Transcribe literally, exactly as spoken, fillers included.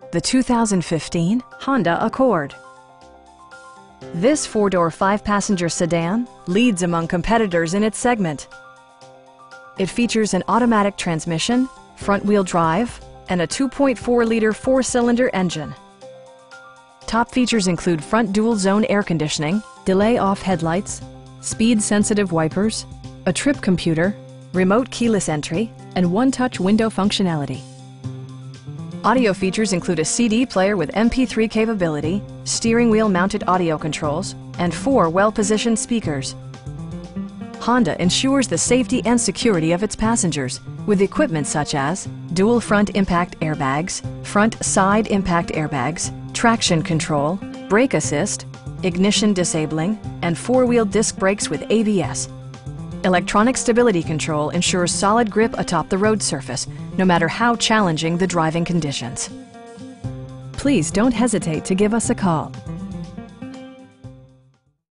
the two thousand fifteen Honda Accord. This four-door, five-passenger sedan leads among competitors in its segment. It features an automatic transmission, front-wheel drive, and a two point four liter four-cylinder engine. Top features include front dual-zone air conditioning, delay-off headlights, speed-sensitive wipers, a trip computer, remote keyless entry, and one-touch window functionality. Audio features include a C D player with M P three capability, steering wheel mounted audio controls, and four well-positioned speakers. Honda ensures the safety and security of its passengers with equipment such as dual front impact airbags, front side impact airbags, traction control, brake assist, ignition disabling, and four-wheel disc brakes with A B S. Electronic stability control ensures solid grip atop the road surface, no matter how challenging the driving conditions. Please don't hesitate to give us a call.